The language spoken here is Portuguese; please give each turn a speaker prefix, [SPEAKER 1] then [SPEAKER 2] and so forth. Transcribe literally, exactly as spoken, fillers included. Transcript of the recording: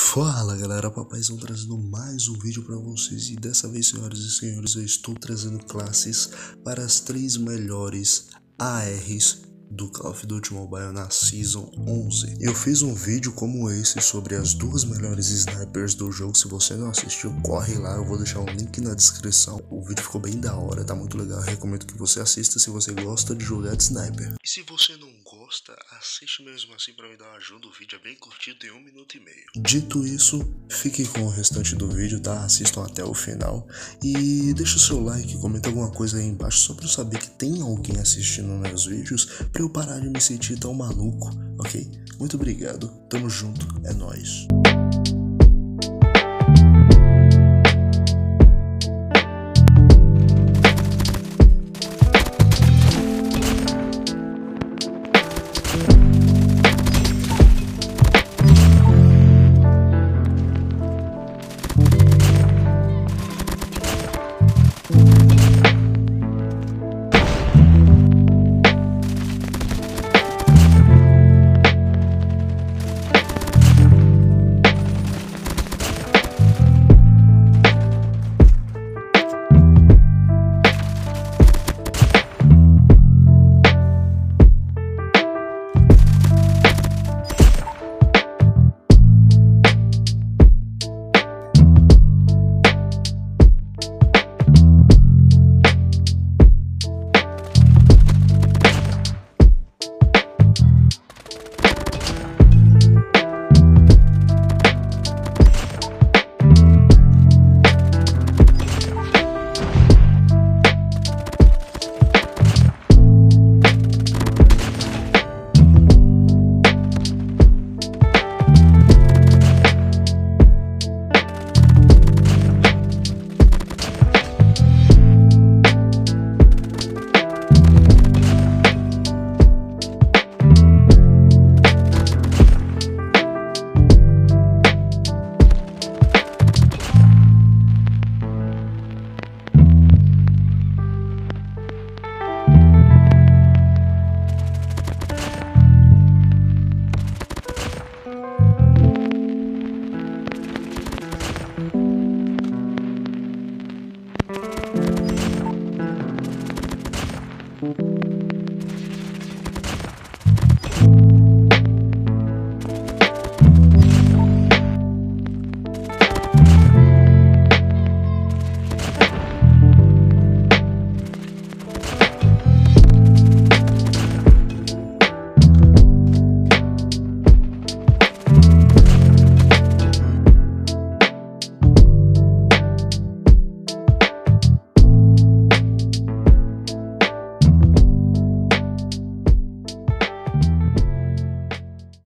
[SPEAKER 1] Fala galera, papais, estão trazendo mais um vídeo para vocês e dessa vez, senhoras e senhores, eu estou trazendo classes para as três melhores A Rs do Call of Duty Mobile na Season onze. Eu fiz um vídeo como esse sobre as duas melhores snipers do jogo. Se você não assistiu, corre lá, eu vou deixar um link na descrição. O vídeo ficou bem da hora, tá muito legal, eu recomendo que você assista se você gosta de jogar de sniper. E se você não gosta, assiste mesmo assim para me dar uma ajuda. O vídeo é bem curtinho, tem um minuto e meio. Dito isso, fiquem com o restante do vídeo, tá? Assistam até o final e deixa o seu like, comenta alguma coisa aí embaixo só pra eu saber que tem alguém assistindo meus vídeos, pra eu parar de me sentir tão maluco, ok? Muito obrigado, tamo junto, é nóis.